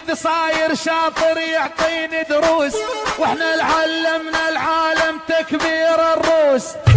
التلميذ صاير شاطر يعطيني دروس، واحنا علمنا العالم تكبير الروس.